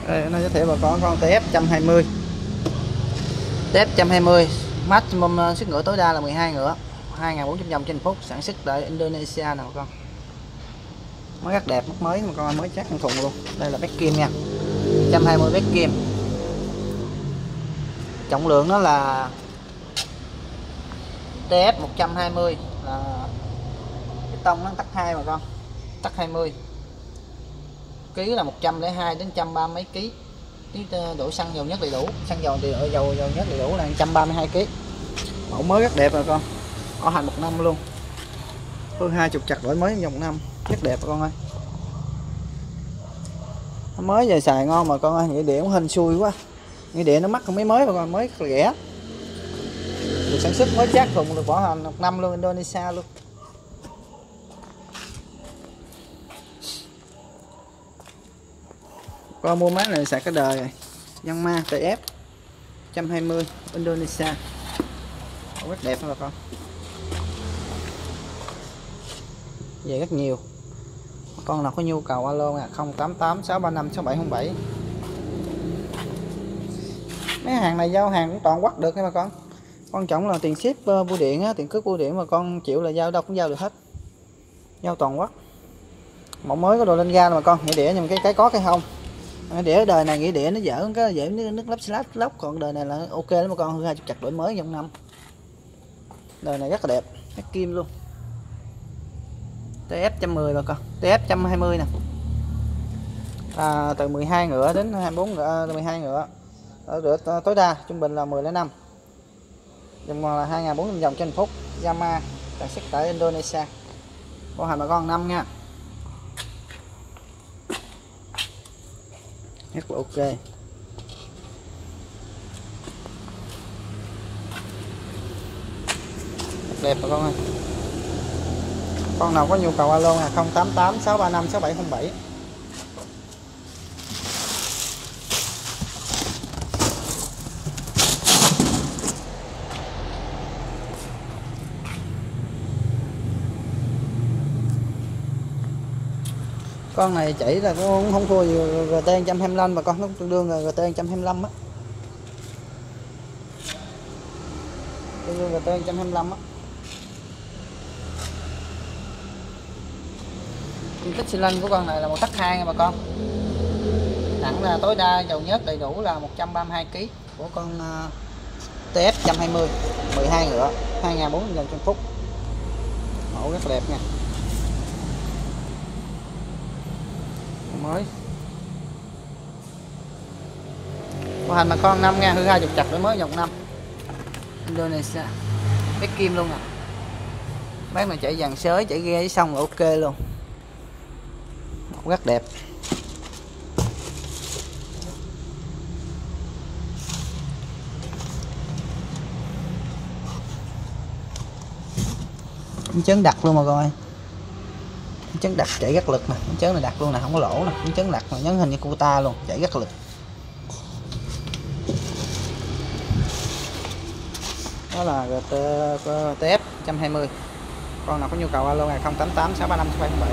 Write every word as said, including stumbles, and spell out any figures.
Đây, nó giới thiệu bà con con tê ép một hai không. tê ép một hai không maximum sức ngựa tối đa là mười hai ngựa, hai nghìn bốn trăm vòng trên phút, sản xuất tại Indonesia nè bà con. Mới rất đẹp, mắt mới mà con mới chắc con thùng luôn. Đây là bét kim nha, một hai không bét kim. Trọng lượng nó là tê ép một hai không, là cái tông nó tắc hai bà con, tắc hai mươi, ký là một trăm lẻ hai đến một trăm ba mươi mấy ký. Ký đổ xăng dầu nhất đầy đủ, xăng dầu thì dầu dầu nhất đầy đủ là một trăm ba mươi hai ký. Mẫu mới rất đẹp bà con, bảo hành một năm luôn, hơn hai chục chặt đổi mới trong một năm, rất đẹp bà con ơi. Nó mới về xài ngon mà con ơi. Nghĩa địa cũng hên xui quá, nghĩa địa nó mắc không mấy mới bà con, mới rẻ, được sản xuất mới chắc thùng, được bảo hành một năm luôn, Indonesia luôn. Con mua máy này xài cái đời rồi, Yanmar tê ép một hai không Indonesia, rất đẹp đó bà con, về rất nhiều. Con nào có nhu cầu alo nha, không tám tám sáu ba năm sáu bảy không bảy. Mấy hàng này giao hàng cũng toàn quắc được nha bà con, quan trọng là tiền ship uh, bưu điện á, tiền cước bưu điện mà con chịu là giao đâu cũng giao được hết, giao toàn quắc. Mẫu mới có đồ lên ga mà con, nghĩa đĩa nhưng cái cái có cái không. Đĩa đời này nghĩa đĩa nó dở cái dễ nước, nước lắp slab lóc, còn đời này là ok lắm mà con, hơn hai chục chặt đổi mới trong năm. Đời này rất là đẹp, cái kim luôn. tê ép một trăm mười bà con, tê ép một hai không nè. À, từ mười hai ngựa đến hai mươi bốn ngựa, mười hai ngựa. Ở tối đa trung bình là mười lẻ năm. Dòng là hai nghìn bốn trăm vòng trên phút, Yamaha, sản xuất tại Indonesia. Bảo hành bà con năm nha. Rất là ok. Đẹp bà con ơi. Con nào có nhu cầu alo là không tám tám sáu ba năm sáu bảy không bảy. Con này chạy là cũng không thua gì giê tê một hai lăm mà con, nó tương đương là giê tê một hai lăm á, tương đương giê tê một hai lăm á. Dung tích xi lanh của con này là một tắc hai nha bà con, nặng là tối đa dầu nhớt đầy đủ là một trăm ba mươi hai ký của con uh, tê ép một hai không, mười hai ngựa, hai nghìn bốn trăm vòng trên phút, mẫu rất đẹp nha, mới bảo hành mà con năm nha, hư hai chục chặt đổi mới dòng năm, Indonesia, bét kim luôn nè. Bác này chạy dàn sới, chạy ghe xong là ok luôn, rất đẹp. Chấn đặt luôn mà coi, chấn đặt chạy rất lực nè, chấn này đặt luôn nè, không có lỗ nè, chấn đặt mà nhấn hình như Cuta luôn, chạy rất lực. Đó là giê tê ép một hai không. Con nào có nhu cầu alo là không tám tám sáu ba năm sáu bảy không bảy.